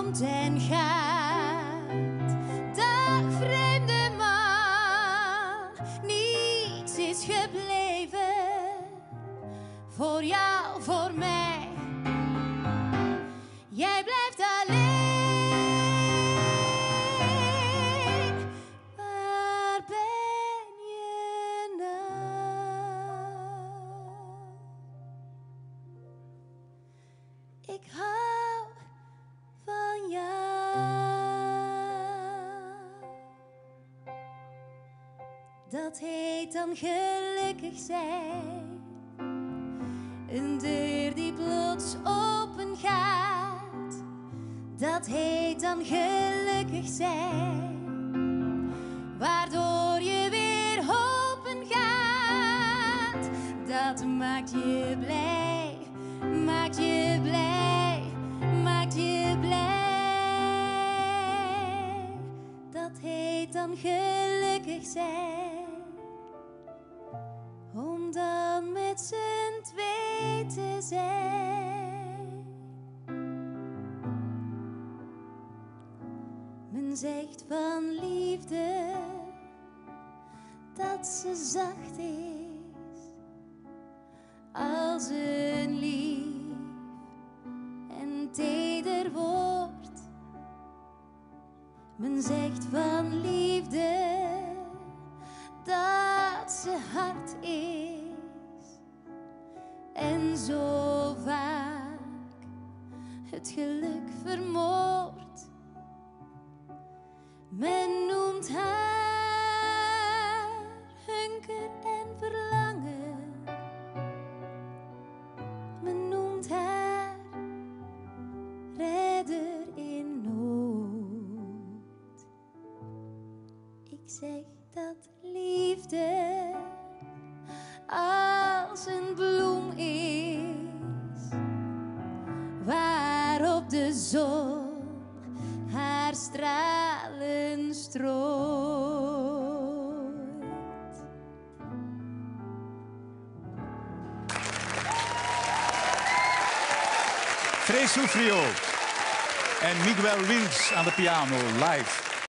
komt en gaat. Dag vreemde man, niets is gebleven. Voor jou, voor mij. Jij blijft alleen. Waar ben je nou? Ik hou van jou. Dat heet dan gelukkig zijn. Een deur die plots open gaat. Dat heet dan gelukkig zijn. Waardoor je weer open gaat. Dat maakt je blij, maakt je blij, maakt je blij. Dat heet dan gelukkig zijn. Om dan met z'n twee te zijn. Men zegt van liefde dat ze zacht is als een lief en teder woord. Men zegt van liefde dat ze hard is en zo vaak het geluk vermoordt. Men noemt haar hunker en verlangen. Men noemt haar redder in nood. Ik zeg dat liefde als een bloem is, waarop de zon haar stralen strooit. Tres Soufriot en Miguel Wils aan de piano live.